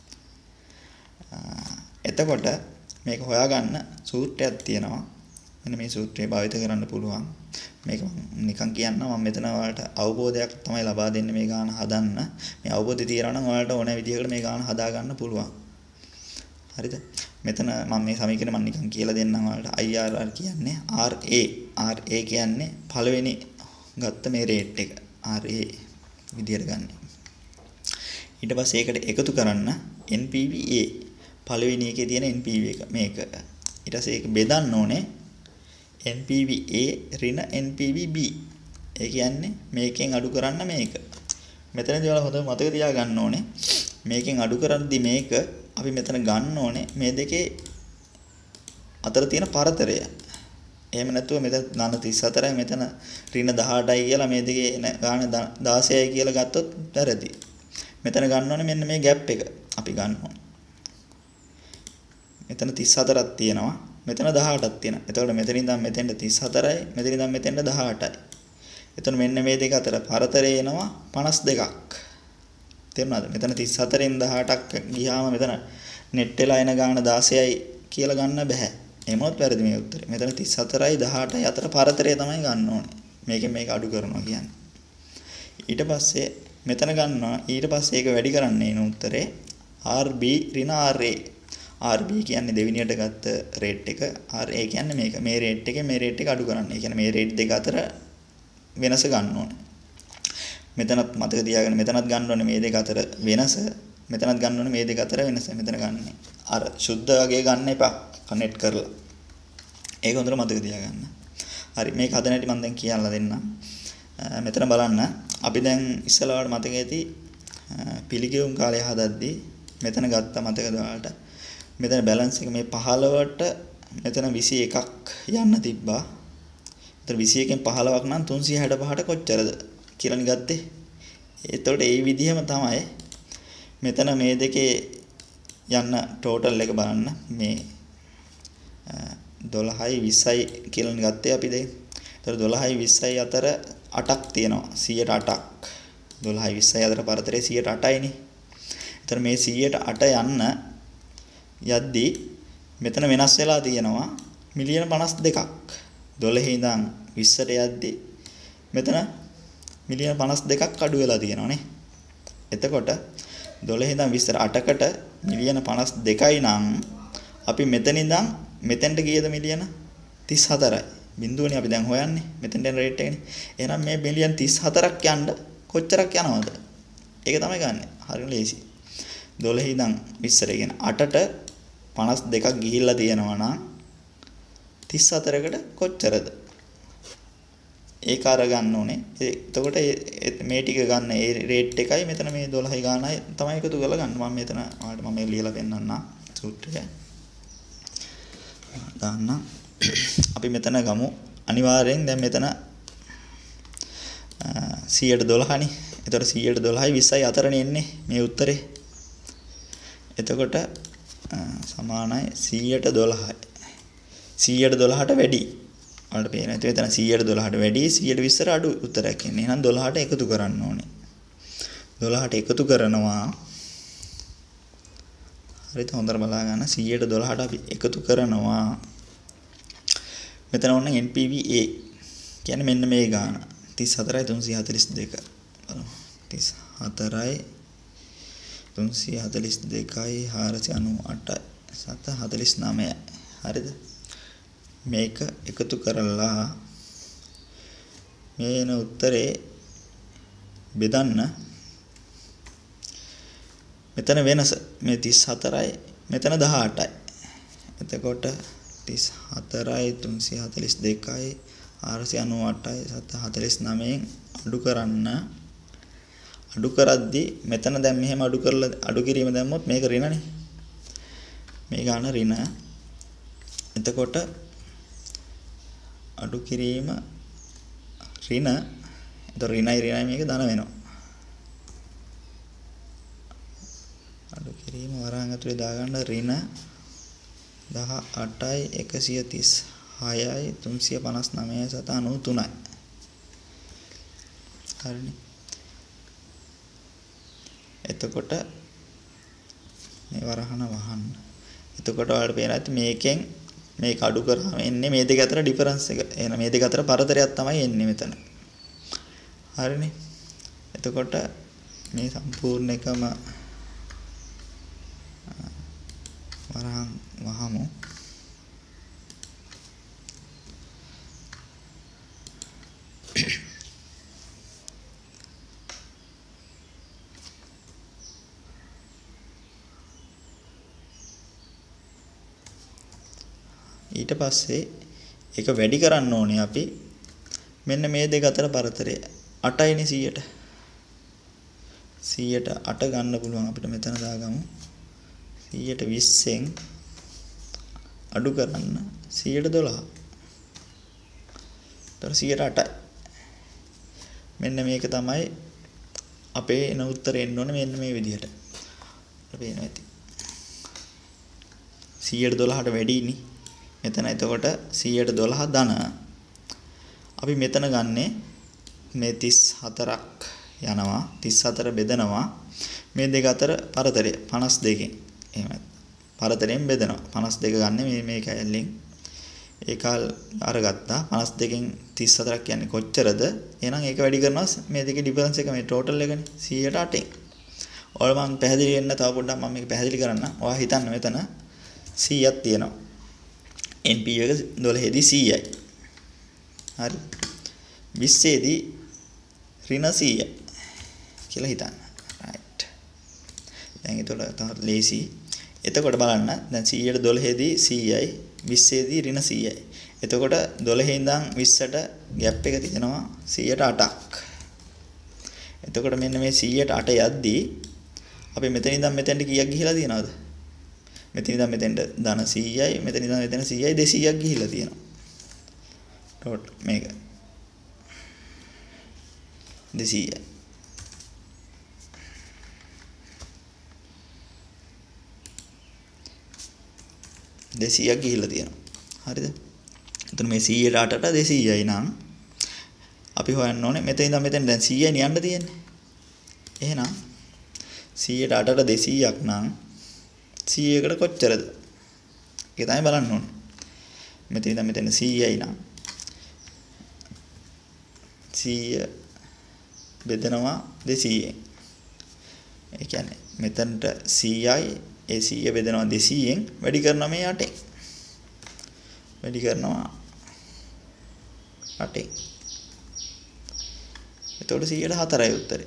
එතකොට මේක හොයාගන්න සූත්‍රයක් තියෙනවා. මෙන්න මේ සූත්‍රය භාවිත කරන්න පුළුවන්. මේක නිකන් කියන්න මම මෙතන ඔයාලට අවබෝධයක් තමයි ලබා දෙන්නේ මේ ගාන හදන්න. මේ අවබෝධය තියනවා නම් ඔයාලට ඕන විදිහකට මේ ගාන හදා ගන්න පුළුවන්. හරිද? මෙතන මම මේ සමීකරණ මම නිකන් කියලා දෙන්නම් ඔයාලට. I R R කියන්නේ R A. R A කියන්නේ පළවෙනි ගත්ත මේ රේට් එක. R A විදියට ගන්න. ඊට පස්සේ ඒකට එකතු කරන්න N P V A. පළවෙනි එකේ තියෙන N P V එක මේක. ඊට පස්සේ ඒක බෙදන්න ඕනේ N P V A ඍණ N P V B. ඒ කියන්නේ මේකෙන් අඩු කරන්න මේක. මෙතනදී ඔයාලා හොඳට මතක තියාගන්න ඕනේ මේකෙන් අඩු කරද්දි මේක අපි මෙතන ගන්න ඕනේ මේ දෙකේ අතර තියෙන පරතරය. එහෙම නැතුව මෙතන ධන තිස් හතරයි මෙතන ඍණ දහඅටයි කියලා මේ දෙකේ එන ගාන දාසයයි කියලා ගත්තොත් වැරදි. මෙතන ගන්න ඕනේ මෙන්න මේ ગેප් එක අපි ගන්න ඕනේ. මෙතන තිස් හතරක් තියෙනවා. මෙතන දහඅටක් තියෙනවා. එතකොට මෙතනින් ඉඳන් මෙතෙන්ට තිස් හතරයි, මෙතනින් ඉඳන් මෙතෙන්ට දහඅටයි. එතකොට මෙන්න මේ දෙක අතර පරතරය එනවා පනස් දෙකක්. තේරුණාද? මෙතන තිස් හතරෙන් දහඅටක් ගියාම මෙතන නෙට් වෙලා එන ගාන දාසයයි කියලා ගන්න බෑ. එහෙමොත් වැරදි මේ උත්තරේ. මෙතන තිස් හතරයි දහඅටයි අතර පරතරය තමයි ගන්න ඕනේ. මේකෙන් මේක අඩු කරනවා කියන්නේ. ඊට පස්සේ මෙතන ගන්නවා. ඊට පස්සේ ඒක වැඩි කරන්න එන උත්තරේ R B ඍණ R A. R B කියන්නේ දෙවෙනියට ගත්ත රේට් එක. R A කියන්නේ මේක. මේ රේට් එකේ මේ රේට් එක අඩු කරන්න. ඒ කියන්නේ මේ රේට් දෙක අතර වෙනස ගන්න ඕනේ. මෙතනත් මතක තියාගන්න මෙතනත් ගන්න ඕනේ මේ දෙක අතර වෙනස. මෙතනත් ගන්න ඕනේ මේ දෙක අතර වෙනස. මෙතන ගන්න. අර සුද්ධ වගේ ගන්න එපා. කනෙක්ට් කරලා. ඒක හොඳට මතක තියාගන්න. හරි මේක හදන හැටි මම දැන් කියන්න දෙන්නම්. මෙතන බලන්න. අපි දැන් ඉස්සලාවට මතක ඇති පිළිගෙවුම් කාලය හදද්දී මෙතන ගත්ත මතකද ඔයාලට? මෙතන බැලන්ස් එක මේ පහළවට මෙතන විසි එකක් යන්න තිබ්බා. එතන විසි එකෙන් පහළොවක් නම් තුන්සිය හැට පහට කොච්චරද කියලානේ ගත්තේ. එතකොට ඒ විදිහම තමයි මෙතන මේ දෙකේ යන්න ටෝටල් එක බලන්න මේ දොළහයි විස්සයි කියලානේ ගත්තේ අපි දැන්. එතකොට දොළහයි විස්සයි අතර අටක් තියෙනවා. සියයට අටක්. දොළහයි විස්සයි අතර පරතරය සියයට අටයිනේ. එතකොට මේ සියයට අට යන්න යද්දී මෙතන වෙනස් වෙලා තියෙනවා මිලියන පනස් දෙකක්. දොළහේ ඉඳන් විස්සට යද්දී මෙතන මිලියන පනස් දෙකක් අඩු වෙලා තියෙනවා නේ. එතකොට දොළහේ ඉඳන් විස්සට අටකට මිලියන පනස් දෙකයි නම් අපි මෙතන ඉඳන් මෙතෙන්ට ගියද මිලියන තිස් හතරයි. බිඳුවනේ අපි දැන් හොයන්නේ. මෙතෙන්ට යන රේට් එකනේ. එහෙනම් මේ මිලියන තිස් හතරක් යන්න කොච්චරක් යනවද? ඒක තමයි ගන්න. හරියට ලේසි. දොළහේ ඉඳන් විස්සට කියන අටට පනස් දෙකක් ගිහිල්ලා තියෙනවා නම් තිස් හතරකට කොච්චරද? ඒක අරගන්න ඕනේ. එතකොට මේ ටික ගන්න ඒ රේට් එකයි මෙතන මේ දොළහයි ගානයි තමයි එකතු කරලා ගන්න. මම මෙතන ඔයාලට මම ලියලා පෙන්නන්නම් සූත්‍රය. දාන්න. අපි මෙතන ගමු. අනිවාර්යෙන් දැන් මෙතන සියයට දොළහනේ. එතකොට සියයට දොළහයි විස්සයි අතරනේ එන්නේ මේ උත්තරේ. එතකොට සමානයි සියයට දොළහයි. සියයට දොළහට වැඩි. ඔයාලට පේනවා. ඒත් එතන සියයට දොළහට වැඩි සියයට විස්සට අඩු උත්තරයක් එන්නේ. එහෙනම් දොළහට එකතු කරන්න ඕනේ. දොළහට එකතු කරනවා. හරිද? හොඳට බලා ගන්න. සීයට දොළහට අපි එකතු කරනවා. මෙතන ඔන්න N P V A කියන්නේ මෙන්න මේ ගාන. තිස් හතරයි තුන්සිය හතළිස් දෙක. බලමු. තිස් හතරයි තුන්සිය හතළිස් දෙකයි හාරසිය අනූ අටයි සත හතළිස් නවයයි. හරිද? මේක එකතු කරලා මේන උත්තරේ බෙදන්න. මෙතන වෙනස මේ තිස් හතරයි මෙතන දහඅටයි. එතකොට තිස් හතරයි තුන්සිය හතළිස් දෙකයි හාරසිය අනූ අටයි සත හතළිස් නවයෙන් අඩු කරන්න. අඩු කරද්දී මෙතන දැන් මෙහෙම අඩු කරලා අඩු කිරීම දැම්මොත් මේක ඍණනේ. මේ ගාන ඍණ. එතකොට අඩු කිරීම ඍණ. එතකොට ඍණයි ඍණයි මේක ධන වෙනවා. අඩු කිරීම වරහන් ඇතුලේ දාගන්න ඍණ දහඅටයි එකසිය තිස් හයයි තුන්සිය පනස් නවයයි සත අනූ තුනයි. හරිනේ. එතකොට මේ වරහන වහන්න. එතකොට ඔයාලට පේනවා ඇති මේකෙන් මේක අඩු කරාම එන්නේ මේ දෙක අතර ඩිෆරන්ස් එක. එහෙනම් මේ දෙක අතර පරතරයක් තමයි එන්නේ මෙතන. හරිනේ. එතකොට මේ සම්පූර්ණ එකම වරහන් වහමු. ඊට පස්සේ ඒක වැඩි කරන්න ඕනේ අපි මෙන්න මේ දෙක අතර පරතරය අටයිනේ සීයට. සීයට අට ගන්න පුළුවන් අපිට මෙතන දාගමු. සීයට විස්සෙන් අඩු කරන්න සීයට දොළහ. ඒතර සීයට අටයි. මෙන්න මේක තමයි අපේ එන උත්තරේ එන්න ඕනේ මෙන්න මේ විදිහට. පේනවා ඇති. සීයට දොළහට වැඩිනේ. මෙතන එතකොට සීයට දොළහ ධන. අපි මෙතන ගන්නේ මේ තිස් හතරක් යනවා. තිස් හතර බෙදනවා. මේ දෙක අතර පරතරය පනස් දෙකෙන්. එහෙමයි. පරතරයෙන් බෙදනවා. පනස් දෙක ගන්න මේ මේ කැලෙන්. ඒකල් අරගත්තා. පනස් දෙකෙන් තිස් හතරක් කියන්නේ කොච්චරද? එහෙනම් ඒක වැඩි කරනවා මේ දෙකේ ඩිෆරන්ස් එක මේ ටෝටල් එකනේ සීයට අටෙන්. ඔයාලා මම පැහැදිලි වෙන්න තව පොඩ්ඩක් මම මේක පැහැදිලි කරන්න. ඔයා හිතන්න මෙතන සීයක් තියෙනවා. N P එක දොළහේදී සීයයි. හරි. විස්සේදී ඍණ සීයයි කියලා හිතන්න. right. දැන් ඒතකොට තවත් ලේසි. එතකොට බලන්න දැන් සීයට දොළහේදී සීයයි විස්සේදී ඍණ සීයයි. එතකොට දොළහේ ඉඳන් විස්සට ગેප් එක තියෙනවා සීයට අටක්. එතකොට මෙන්න මේ සීයට අට යද්දී අපි මෙතන ඉඳන් මෙතෙන්ට කීයක් ගිහිලා තියෙනවද? මෙතන ඉඳන් මෙතෙන්ට ධන සීයයි මෙතන ඉඳන් මෙතන සීයයි දෙසීයක් ගිහිලා තියෙනවා. ඩොට් මේක දෙසීයයි. දෙසීයක් ගිහිලා තියෙනවා. හරිද? එතන මේ සීයට අටට දෙසීයයි නම් අපි හොයන්න ඕනේ මෙතන ඉඳන් මෙතෙන් දැන් සීයයි යන්න තියෙන්නේ. එහෙනම් සීයට අටට දෙසීයක් නම් සීයකට කොච්චරද? ඒක තමයි බලන්න ඕනේ. මෙතන ඉඳන් මෙතන සීයයි නම් සීය බෙදනවා දෙසීයෙන්. ඒ කියන්නේ මෙතනට සීයයි ඒ සීය බෙදනවා දෙසීයෙන් වැඩි කරනවා මේ අටෙන්. වැඩි කරනවා අටෙන්. එතකොට සීයට හතරයි උත්තරේ.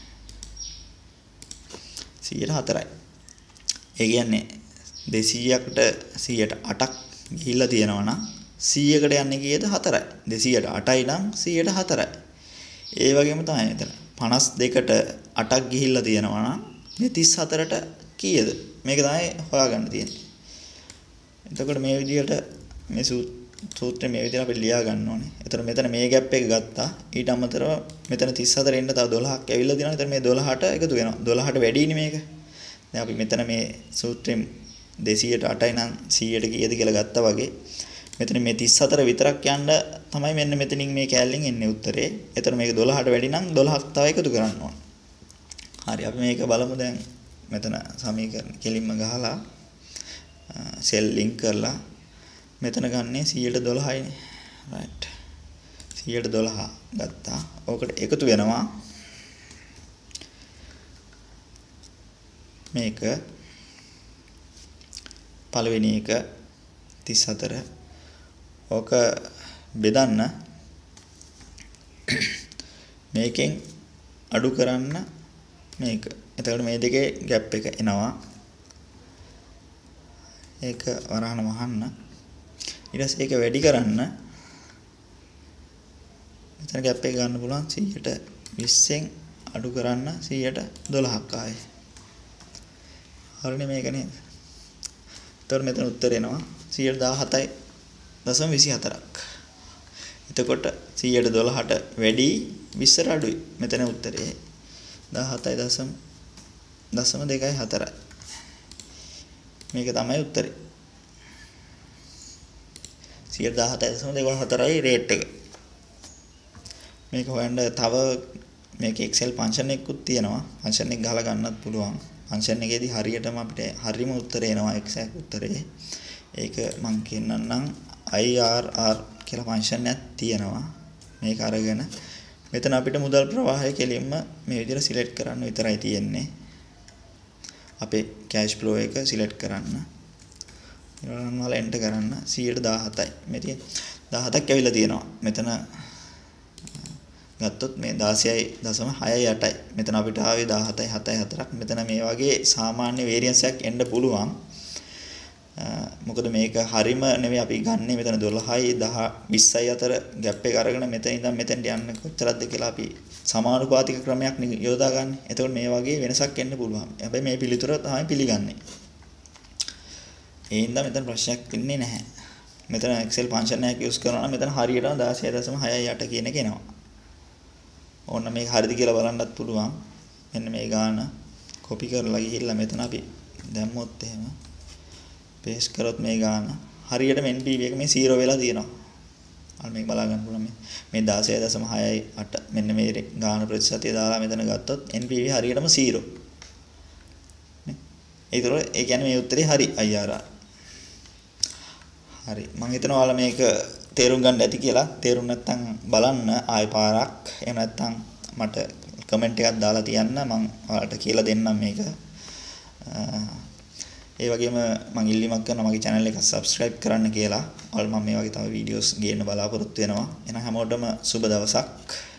සීයට හතරයි. ඒ කියන්නේ දෙසීයකට සීයට අටක් ගිහිල්ලා තියෙනවා නම් සීයකට යන්නේ කීයද? හතරයි. දෙසීයට අටයි නම් සීයට හතරයි. ඒ වගේම තමයි මෙතන පනස් දෙකට අටක් ගිහිල්ලා තියෙනවා නම් මේ තිස් හතරට කීයද? මේක තමයි හොයාගන්න තියෙන්නේ. එතකොට මේ විදිහට මේ සූත්‍රය මේ විදිහට අපි ලියා ගන්න ඕනේ. එතකොට මෙතන මේ ગેප් එක ගත්තා. ඊට අමතරව මෙතන තිස් හතර එන්න තව දොළහක් ඇවිල්ලා තියෙනවා. එතන මේ දොළහට එකතු වෙනවා. දොළහට වැඩිනේ මේක. දැන් අපි මෙතන මේ සූත්‍රයෙන් දෙසීයට අටයි නම් සීයට කීයද කියලා ගත්තා වගේ මෙතන මේ තිස් හතර විතරක් යන්න තමයි මෙන්න මෙතනින් මේ කැලෙන් එන්නේ උත්තරේ. එතන මේක දොළහට වැඩි නම් දොළහක් තව එකතු කරන්න ඕන. හරි අපි මේක බලමු දැන් මෙතන සමීකරණ කෙලින්ම ගහලා සෙල් ලින්ක් කරලා මෙතන ගන්නේ සියයට දොළහයි නේ. right. සියයට දොළහ ගත්තා. ඕකට එකතු වෙනවා මේක පළවෙනි එක තිස් හතර. ඕක බෙදන්න මේකෙන් අඩු කරන්න මේක. එතකොට මේ දෙකේ ગેප් එක එනවා. ඒක වරහන වහන්න. ඊට පස්සේ ඒක වැඩි කරන්න මෙතන ગેප් එක ගන්න පුළුවන් සියයට විස්සෙන් අඩු කරන්න සියයට දොළහක් ආයේ. හරිනේ මේක නේද? එතකොට මෙතන උත්තරේ එනවා සියයට දාහතයි දශම විසිහතරක්. එතකොට සියයට දොළහට වැඩි විස්සට අඩුයි. මෙතන උත්තරේ දාහතයි දශම දශම දෙකයි හතරයි. මේක තමයි උත්තරේ. සියයට දාහතයි දශම දෙකයි හතරයි රේට් එක. මේක හොයන්න තව මේක Excel ෆන්ක්ෂන් එකකුත් තියෙනවා. ෆන්ක්ෂන් එක ගහලා ගන්නත් පුළුවන්. ෆන්ක්ෂන් එකේදී හරියටම අපිට හරියම උත්තරේ එනවා එක්සැක්ට් උත්තරේ. ඒක මම කියන්නම් I R R කියලා ෆන්ක්ෂන් එකක් තියෙනවා. මේක අරගෙන මෙතන අපිට මුදල් ප්‍රවාහය කෙලින්ම මේ විදිහට සිලෙක්ට් කරන්න විතරයි තියෙන්නේ. අපේ කැෂ් ෆ්ලෝ එක සිලෙක්ට් කරන්න. ඊළඟ වල එන්ටර් කරන්න සියයට දාහතයි. මෙතන දාහතක් ඇවිල්ලා තියෙනවා. මෙතන ගත්තොත් මේ දාසයයි දශම හයයි අටයි. මෙතන අපිට ආවේ දාහතයි හතයි හතරක්. මෙතන මේ වගේ සාමාන්‍ය වේරියන්ස් එකක් එන්න පුළුවන්. මොකද මේක හරිම නෙවෙයි අපි ගන්නෙ මෙතන දොළහයි දහ විස්සයි අතර ગેප් එක අරගෙන මෙතන ඉඳන් මෙතෙන්ට යන්න කොච්චරද කියලා අපි සමානුපාතික ක්‍රමයක් යොදා ගන්න. එතකොට මේ වගේ වෙනසක් එන්න පුළුවන්. හැබැයි මේ පිළිතුර තමයි පිළිගන්නේ. ඒ හින්දා මෙතන ප්‍රශ්නයක් වෙන්නේ නැහැ. මෙතන Excel ෆන්ක්ෂන් එකක් යූස් කරනවා නම් මෙතන හරියටම දාසය දශම හයයි අට කියන එක එනවා. ඕන්න මේක හරිද කියලා බලන්නත් පුළුවන්. මෙන්න මේ ගාන කොපි කරලා ගිහිල්ලා මෙතන අපි දැම්මොත් එහෙම පේස්ට් කරොත් මේ ගාන හරියටම N P V එක මේ zero වෙලා තියෙනවා. අර මේක බලා ගන්න පුළුවන් මේ මේ දාසය දශම හයයි අට මෙන්න මේ ගාන ප්‍රතිශතය දාලා මෙතන ගත්තොත් N P V හරියටම zero. නේ? ඒතර ඒ කියන්නේ මේ උත්තරේ හරි I R R. හරි. මම හිතනවා ඔයාලා මේක තේරුම් ගන්න ඇති කියලා. තේරුම් නැත්නම් බලන්න ආයෙ පාරක්. එහෙම නැත්නම් මට කමෙන්ට් එකක් දාලා තියන්න මම ඔයාලට කියලා දෙන්නම් මේක. ඒ වගේම මම ඉල්ලීමක් කරනවා මගේ channel එක subscribe කරන්න කියලා. ඔයාලා මම මේ වගේ තව videos ගේන්න බලාපොරොත්තු වෙනවා. එහෙනම් හැමෝටම සුබ දවසක්.